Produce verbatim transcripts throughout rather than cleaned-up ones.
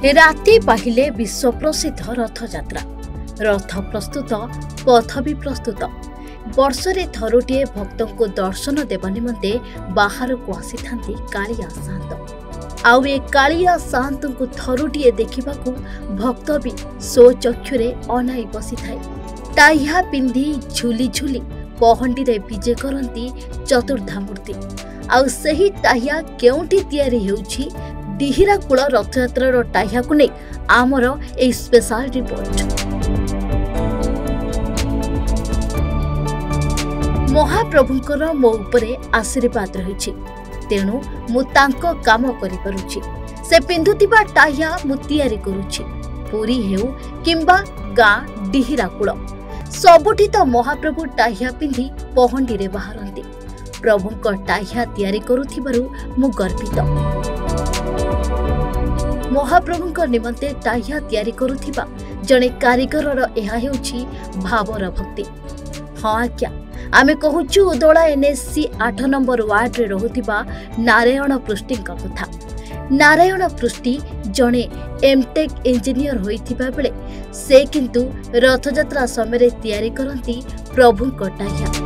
राति पाहिले विश्व प्रसिद्ध रथ यात्रा रथ प्रस्तुत पथ भी प्रस्तुत वर्षरे थरुटिए भक्तों को दर्शन देवा निमंते बाहर को आसी थांती कालिया साहंत आउ ए कालिया साहंत को थरुटिए देखा भक्त भी सो चक्षुरे अनाई बसी थाए टाइहा पिंधि झुली झुली पहंडी रे विजे करती चतुर्धा मूर्ति आउ सही टाहिया केउंठी तैयारी हेउछि डिहिराकूल रथयात्रार टाहिया को नहीं आमर ए स्पेशल रिपोर्ट। महाप्रभुंकर मो उपरे आशीर्वाद रही तेणु मु तांको काम करि परुछि से पिंधुतिबा टाहिया मु तैयारी करुछि पुरी हेउ किंबा गाँ डिहिराकूल सबुठी तो महाप्रभु टाहिया पिंधि पहंडी रे बाहरंती प्रभुंक टाहिया तैयारी करुथिबारु मु गर्वित। महाप्रभुंक निमंते टाहिया तैयारी करुथिबा जणे कारीगरर एहा हेउछि भावर भक्ति। हाँ आज्ञा आमे कहूछु उदोला एनएससी आठ नंबर वार्ड रे रहुथिबा नारायण पृष्टिंक कथा। नारायण पृष्टि जणे एमटेक इंजीनियर होइथिबा बेले से किंतु रथयात्रा समय तैयारी करंती प्रभुंक टाहिया।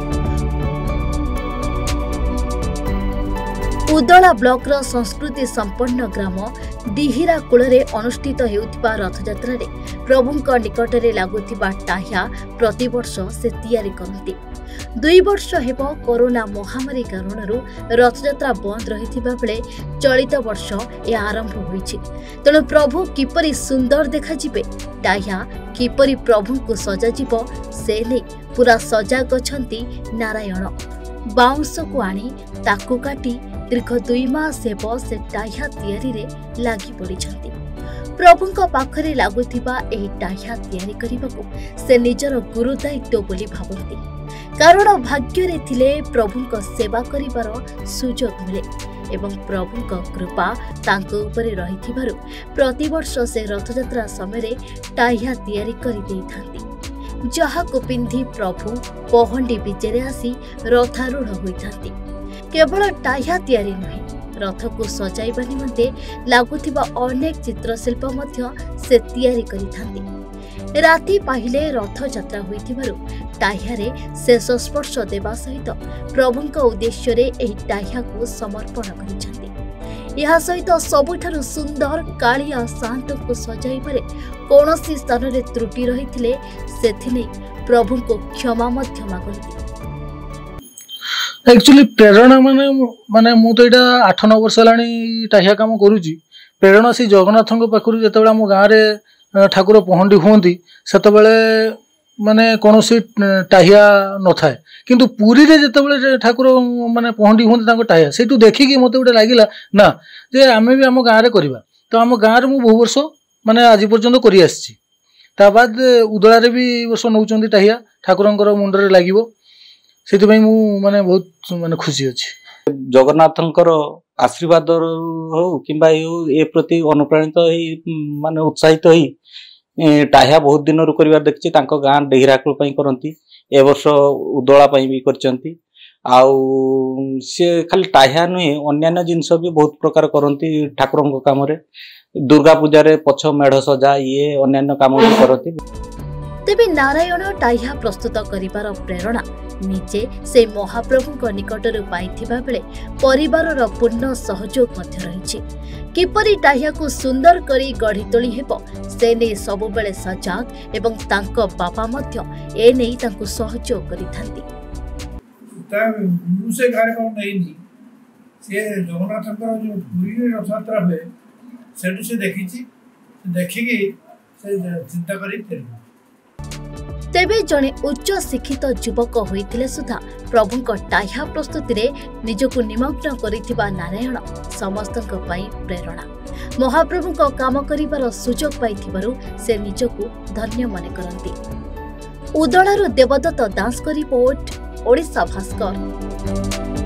उदला ब्लॉक रो संस्कृति संपन्न ग्राम डिहिराकूल रे अनुष्ठित हेउथिबा रथयात्रा रे प्रभुंक निकट रे लागुथिबा टाहिया प्रतिवर्ष से तैयारी करंती। दुई वर्ष हेबो कोरोना महामारी कारणरू रथयात्रा बंद रहिथिबा बेले चलित वर्ष ए आरंभ होईछि तेणु प्रभु किपरि सुंदर देखा जिबे टाहिया किपरि प्रभुंकु सजा जिवो से नै पूरा सजाग अछंती नारायण। बाउंस को आनी ताकू काटी दीर्घ दुई मास हेब से टाहिया तैयारी रे लागी पड़िछंती। प्रभुंक पाखरे लागुथिबा एही टाहिया तैयारी करिबाकू से निजर गुरु दायित्व बोली भाबंती कारण भाग्य रे थिले प्रभुंक सेवा करिबार सुजोग मिले एवं प्रभुंक कृपा तांको उपरे रहिथिबारु प्रतिवर्ष से रथयात्रा समय टाहिया तैयारी करि देइथांती जहा को पिंधि प्रभु पहंडी विजेरे आसी रथारूढ़ होइथांती। केवल टाहिया तैयारी नुहे रथ को सजाइबा निमंते लागुथिबा अनेक चित्रशिल्प मध्य से तैयारी करिथांती। राति पाहिले रथ यात्रा होइथिबारु टाहियारे शेष स्पर्श देवा सहित प्रभुंक उद्देश्य रे एही टाहिया को समर्पण करिछंती। यहा सहित सबुठारु सुंदर कालिया साहंत को सजाइबारे कौनसी स्थान रे त्रुटि रहिथिले सेथिने प्रभु को क्षमा मध्य मागंती। एक्चुअली प्रेरणा माने माने मु तो एटा आठ नौ वर्ष लानी टाहिया काम करूची प्रेरणा से जगन्नाथଙ୍କ पाखरु जेतेबेला मो गाँ रे ठाकुर पहंडी हुंती सेतेबेले माने कोनोसी टाहिया न थाए किंतु पुरी रे जेतेबेले ठाकुर माने पहंडी हुंती तांको टाहिया सेटू देखि कि मते उडे लागिला ना जे आमे भी हम गाँ रे करबा तो हम गाँ रे मु बहु वर्ष माने आज पर्यंत करि आछि ता बाद उदला रे भी वर्ष नउचंदी टाहिया ठाकुरंकर मुंड रे लागिवो सेति भाई मु माने बहुत माने खुशी अछि। जगन्नाथंकर आशीर्वाद हो किंबा ए प्रति अनुप्राणित होई माने उत्साहित होई टाहिया बहुत दिन रु करिवार देखछि तांको गाँ डेहिराकुल पई करंती ए वर्ष उदला पई भी करचंती आउ से खाली टाहिया नुहे अन्यान्य जिनस भी बहुत प्रकार करंती ठाकुरंक काम रे दुर्गा पूजा रे पछ मेढ सजा ये अन्यान्य काम भी करंती। तेबे नारायण टाहिया प्रस्तुत करिबार प्रेरणा निजे से महाप्रभुंक निकटरू पाइथिबा बेले परिवारर पूर्ण सहयोग मध्य रहिछि। किपरि टाहिया को सुंदर करी गढ़ी तोली हेबो से नै सब बेले सजाग एवं तांको बापा मध्य ए नै तांको सहयोग करिथांती। ता मुसे कार्यक्रम नैनी से जगन्नाथंकर जो पुरी रथयात्रा हुए सेटू से देखिछि देखिकी से चिंता करी तेलु तेबे जणे उच्च शिक्षित युवक होइथिले सुधा प्रभुंक टाहिया प्रस्तुति रे निजको निमग्न करिथिबा नारायण समस्तक पई प्रेरणा। महाप्रभुंक काम करिबार सुजोग पाइथिबारु से निजको धन्य माने करंती। उदलारु देवदत्त दास को रिपोर्ट ओडिशा भास्कर।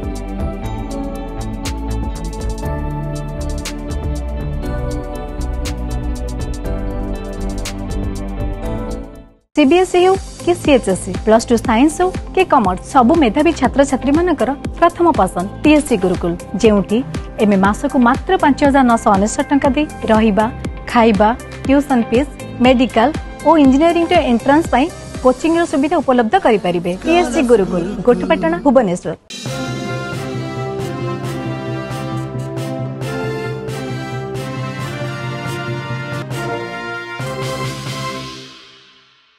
सीबीएसई हो कि सीएचएसई प्लस टू साइंस हो कि कॉमर्स सबु मेधावी छात्र छात्री मानकर प्रथम पसंद पीएससी गुरुकुल जेउठी एमे मासको मात्र पांच हजार नौ सौ उनसठ टंका दे रहिबा खाइबा ट्यूशन फीस मेडिकल और इंजीनियरिंग एंट्रांस कोचिंग सुविधा उपलब्ध करें। पीएसजी गुरुकुल गोठपाटना भुवनेश्वर।